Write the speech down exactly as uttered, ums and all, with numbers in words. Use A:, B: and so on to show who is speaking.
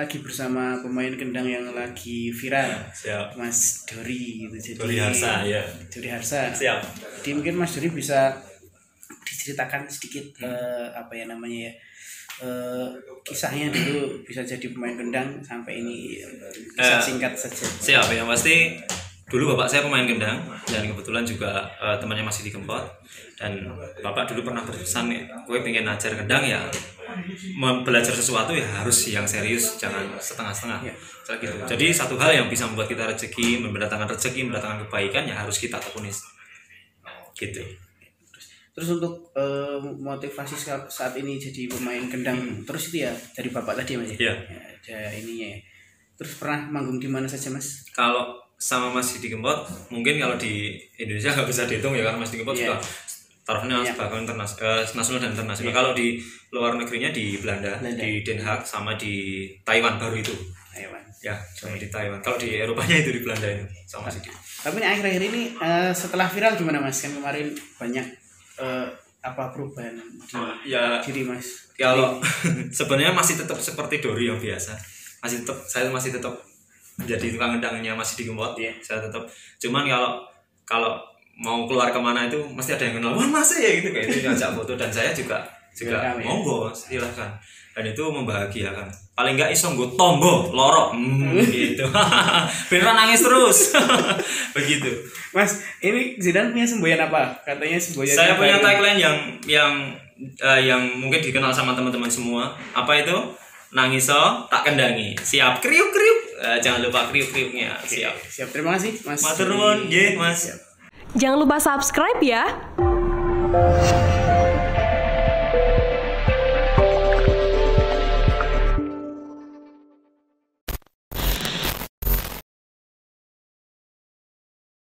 A: lagi bersama pemain kendang yang lagi viral.
B: Siap.
A: Mas Dori gitu. Jadi
B: Dori Harsa ya.
A: Dori Harsa.
B: Siap.
A: Jadi mungkin Mas Dori bisa diceritakan sedikit hmm. uh, apa ya namanya ya. Uh, kisahnya dulu bisa jadi pemain kendang sampai ini kisah uh, singkat saja.
B: Siap, yang pasti dulu bapak saya pemain kendang dan kebetulan juga uh, temannya masih di Kempot, dan bapak dulu pernah berpesan, gue pengen ngajar kendang ya belajar sesuatu ya harus yang serius, jangan setengah-setengah ya. Gitu. Jadi satu hal yang bisa membuat kita rezeki, mendatangkan rezeki, mendatangkan kebaikan ya harus kita tekuni gitu.
A: Terus untuk uh, motivasi saat ini jadi pemain kendang hmm. terus itu ya dari bapak tadi Mas ya.
B: Iya.
A: Ya, ada ininya ya. Terus pernah manggung di mana saja Mas?
B: Kalau sama Mas di Kempot mungkin kalau di Indonesia nggak bisa dihitung ya, karena Mas di Kempot yeah. juga taruhnya yeah. sebagai internasional, uh, nasional dan internasional. Yeah. Kalau di luar negerinya di Belanda, Belanda, di Den Haag sama di Taiwan baru itu.
A: Taiwan.
B: Ya, cuma di Taiwan. Kalau di Eropanya itu di Belanda itu sama sih.
A: Tapi akhir-akhir ini uh, setelah viral gimana Mas? Kan kemarin banyak uh, apa perubahan di
B: ya,
A: diri Mas?
B: Kalau sebenarnya masih tetap seperti Dori yang biasa. Masih tetap, saya masih tetap menjadi tukang kendangnya masih di Kempot. Yeah. Saya tetap. Cuman kalau kalau mau keluar kemana itu mesti ada yang kenal, wah masih ya gitu kayak itu ngajak foto, dan saya juga juga ya. Monggo silahkan, dan itu membahagiakan. Paling nggak iso nggo tombo loro hmm, gitu. Beneran nangis terus. Begitu.
A: Mas, ini Zidane punya semboyan apa? Katanya semboyan.
B: Saya punya tagline yang yang uh, yang mungkin dikenal sama teman-teman semua. Apa itu? Nangiso tak kendangi. Siap kriuk-kriuk. Uh, jangan lupa kriuk-kriuknya. Siap.
A: Siap. Terima kasih Mas.
B: Matur nuwun, nggih Mas.
C: Jangan lupa subscribe ya.